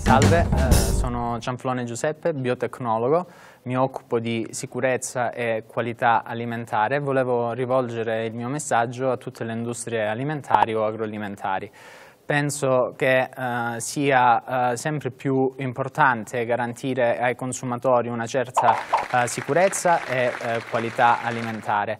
Salve, sono Cianflone Giuseppe, biotecnologo, mi occupo di sicurezza e qualità alimentare. Volevo rivolgere il mio messaggio a tutte le industrie alimentari o agroalimentari. Penso che sia sempre più importante garantire ai consumatori una certa sicurezza e qualità alimentare.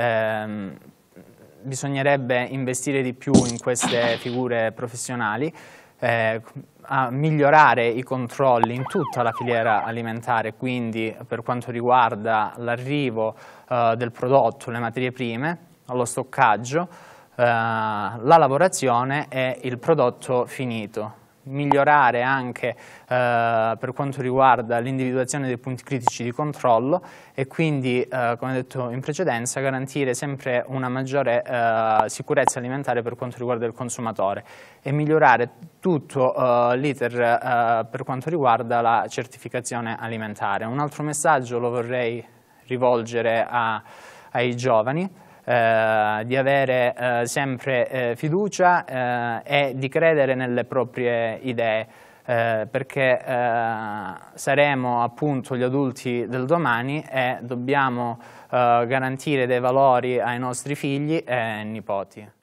Bisognerebbe investire di più in queste figure professionali, a migliorare i controlli in tutta la filiera alimentare, quindi per quanto riguarda l'arrivo del prodotto, le materie prime, lo stoccaggio, la lavorazione e il prodotto finito. Migliorare anche per quanto riguarda l'individuazione dei punti critici di controllo e quindi, come detto in precedenza, garantire sempre una maggiore sicurezza alimentare per quanto riguarda il consumatore e migliorare tutto l'iter per quanto riguarda la certificazione alimentare. Un altro messaggio lo vorrei rivolgere ai giovani. Di avere sempre fiducia e di credere nelle proprie idee, perché saremo appunto gli adulti del domani e dobbiamo garantire dei valori ai nostri figli e nipoti.